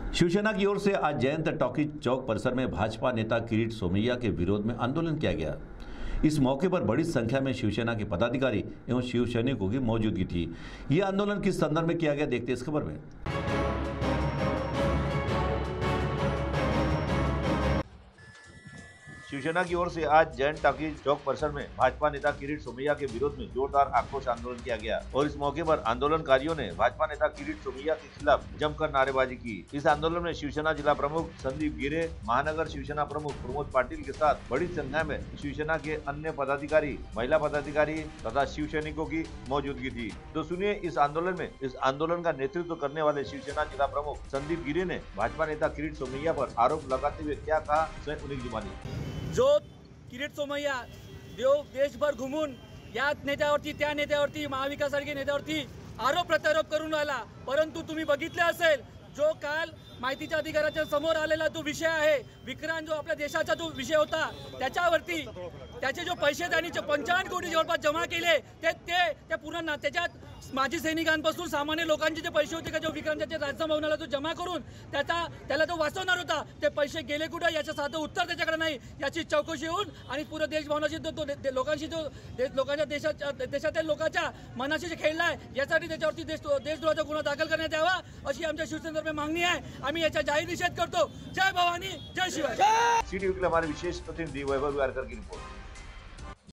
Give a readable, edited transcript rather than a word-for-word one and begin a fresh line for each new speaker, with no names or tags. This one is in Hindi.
शिवसेना की ओर से आज जयंत टॉकीज चौक परिसर में भाजपा नेता किरीट सोमैया के विरोध में आंदोलन किया गया। इस मौके पर बड़ी संख्या में शिवसेना के पदाधिकारी एवं शिव सैनिकों की मौजूदगी थी। यह आंदोलन किस संदर्भ में किया गया, देखते इस खबर में। शिवसेना की ओर से आज जयंत टॉकीज चौक परिसर में भाजपा नेता किरीट सोमैया के विरोध में जोरदार आक्रोश आंदोलन किया गया और इस मौके पर आंदोलनकारियों ने भाजपा नेता किरीट सोमैया के खिलाफ जमकर नारेबाजी की। इस आंदोलन में शिवसेना जिला प्रमुख संदीप गिरे, महानगर शिवसेना प्रमुख प्रमोद पाटिल के साथ बड़ी संख्या में शिवसेना के अन्य पदाधिकारी, महिला पदाधिकारी तथा शिव सैनिकों की मौजूदगी थी। तो सुनिए इस आंदोलन का नेतृत्व करने वाले शिवसेना जिला प्रमुख संदीप गिरे ने भाजपा नेता किरीट सोमैया पर आरोप लगाते हुए क्या कहा, उन्हीं जुबानी।
जो किरीट सोमैया देशभर घुमून या नेत्यावरती त्या नेत्यावरती महाविकास आघाडी नेत्यावरती आरोप प्रत्यारोप करून आला, परंतु तुम्ही बघितले असेल जो काल माहितीच्या अधिकाराच्या समोर आलेला जो विषय आहे, विक्रांत जो आपल्या देशाचा जो विषय होता त्याच्यावरती त्याचे जो पैसे त्यांनी 55 कोटी जवळपास जमा केले ते पूर्ण त्याच्यात माजी सैनिकांपासून सामान्य लोकांचे जे पैसे होते का जो विक्रांतच्या राजभवनाला जो जमा करून त्याला तो वाचवणार होता, ते पैसे गेले कुठे याचं साधं उत्तर त्याच्याकडे नाही। याची चौकशी होऊन आणि पूर्ण देशभवनाशी लोकांशी जो लोकांच्या देशातील लोकांच्या मनाशी जे खेळलाय यासाठी त्याच्यावरती देशद्रोहाचा गुन्हा दाखल करण्यात यावा अशी आमच्या शिवसेनेतर्फे मागणी आहे। आम्ही याचा जाहीर निषेध करतो। जय भवानी, जय शिवाजी।
सिटी वीक हमारे विशेष प्रतिनिधि वैभव वारकर की रिपोर्ट।